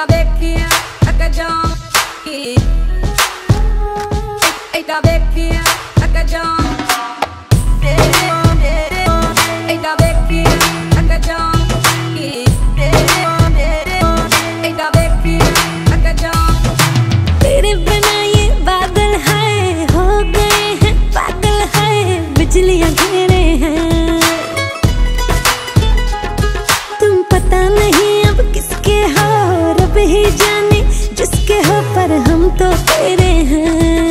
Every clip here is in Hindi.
Eita bequinha, acajão. Eita bequinha, acajão. Eita bequinha, acajão. Eita bequinha, acajão. तेरे बिना ये बादल है हो गए हैं पागल है बिजलियां घेरे हैं तुम पता नहीं अब किसके हो रब ही जाने जिसके हो पर हम तो तेरे हैं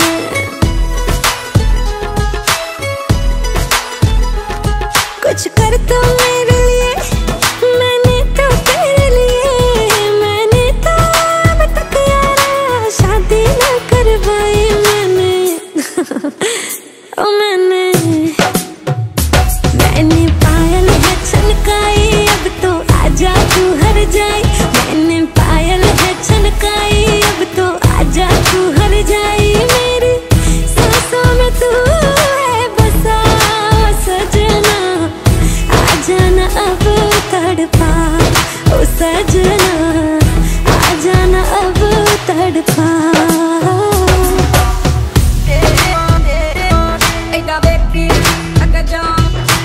कुछ कर तो मेरे लिए मैंने तो तेरे लिए मैंने तो अब तक यारा शादी न करवाई मैंने ओ मैंने पायल है छनकाई अब तो आजा तू हर जाए मैंने पायल है छनकाई अब तो आजा तू हर जाए मेरी सांसों में तू है बसा सजना आ जाना अब तड़पा ओ सजना आ जाना अब तड़पा Eita bequinha, acajão.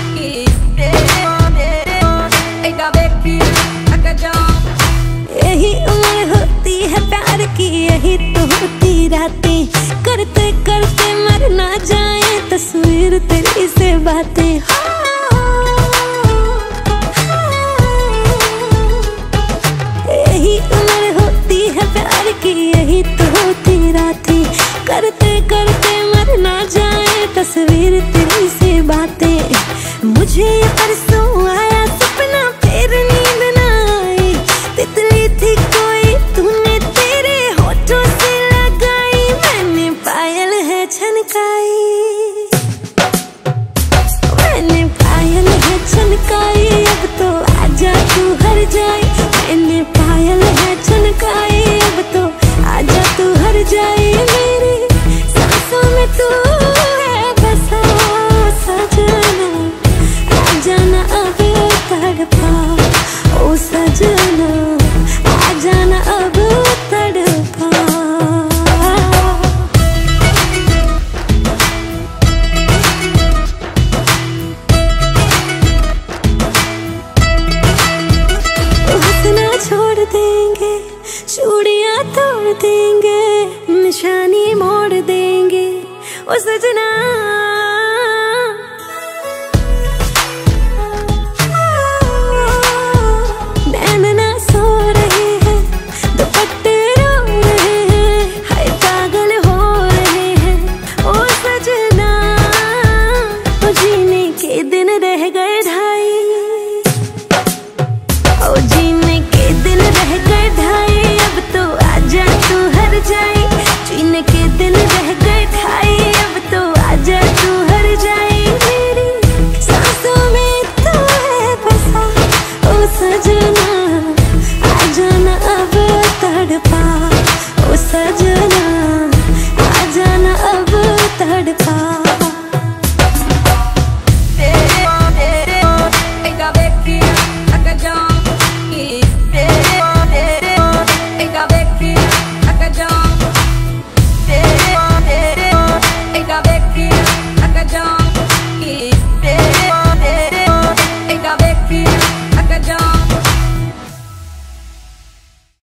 Eita bequinha, acajão. यही उम्र होती है प्यार की यही तो होती रातें करते करते मर ना जाए तस्वीर तेरी से बातें यही उम्र होती है प्यार की यही तो होती रातें करते करते मर ना जाए तस्वीर तेरी से बातें मुझे ये परसों आया सपना फिर नींद ना आई तितली थी कोई तूने तेरे होठों से लगाई मैंने पायल है छनकाई मैंने पायल है छनकाई अब तो आजा तू हर जाए मैंने पायल है छनकाई अब तो आजा तू हर जाए मेरी सांसों में तू है बसा सजना आ जाना अब तड़पा ओ सजना आ जाना अब तड़पा हंसना छोड़ देंगे चूड़ियां तोड़ देंगे निशानी मोड़ देंगे ओ सजना